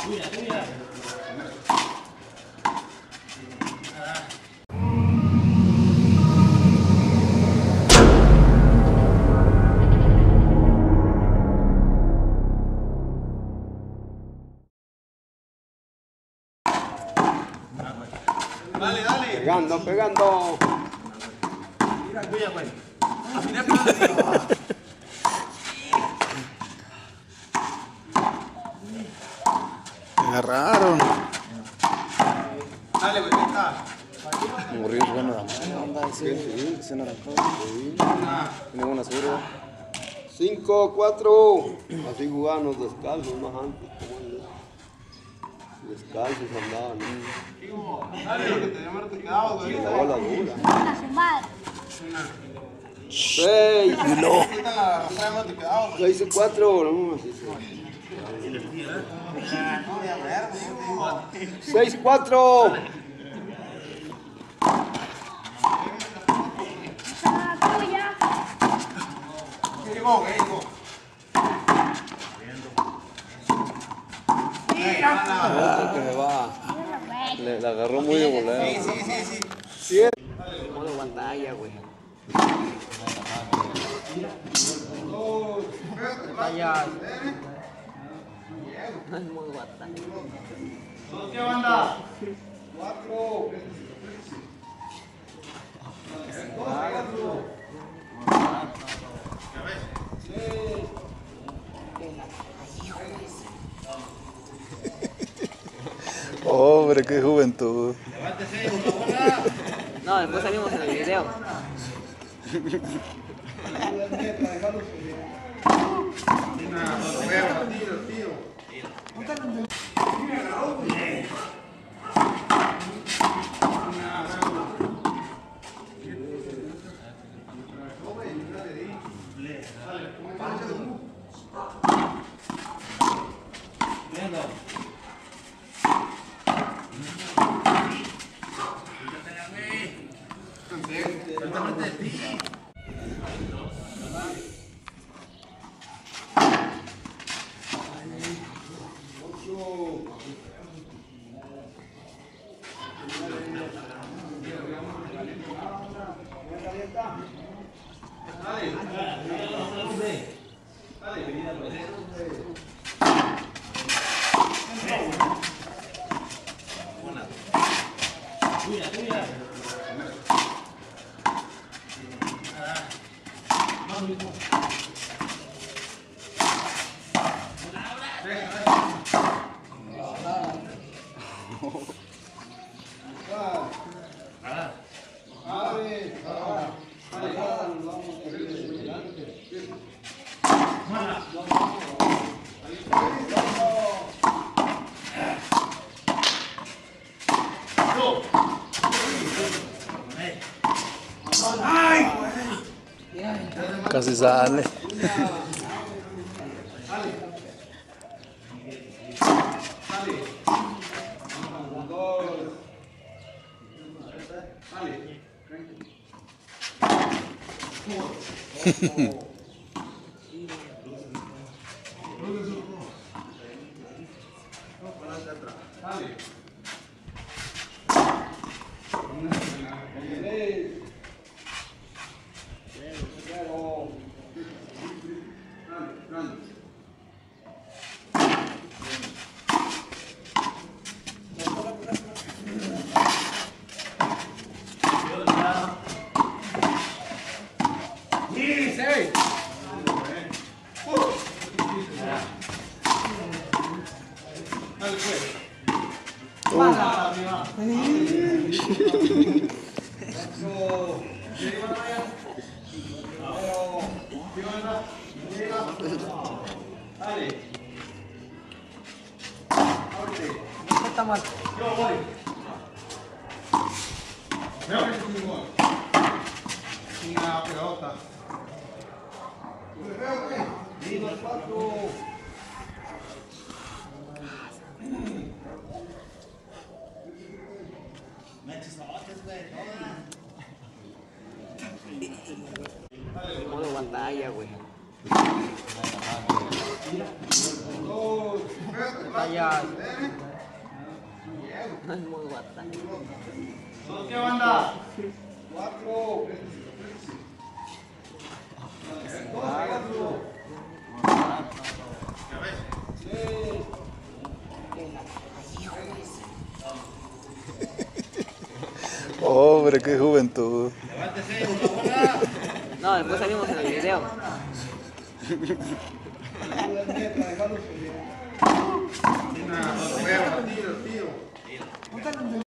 Dale, dale. Pegando, pegando. Mira, cuida, güey. Agarraron. Dale, güey, ahí está. Murió bueno la onda ese. Se naranjó. Tiene buena suerte. 5, 4. Así jugábamos descalzos más antes. Descalzos andaban. Dale, que te llaman te quedabas, güey. La bola dura. Una semana. 6. Ahorita la arrastramos te quedabas, güey. 6 y 4. No, así se. 6, 4. Esa tuya. ¿Qué llegó? ¿Qué llegó? Otro que se va. Le agarró muy de voleo. Sí. 7. Modo pantalla, güey. Pantalla. Modo pantalla. ¿Qué banda? 4. Hombre, qué juventud. No, después salimos en el video. Casi sale. Está mal. Una pelota. Modo pantalla, güey. 2. Payaso. No es muy guata. ¿Qué banda? 4. Hombre, qué juventud. No, después salimos en el video. Tiro.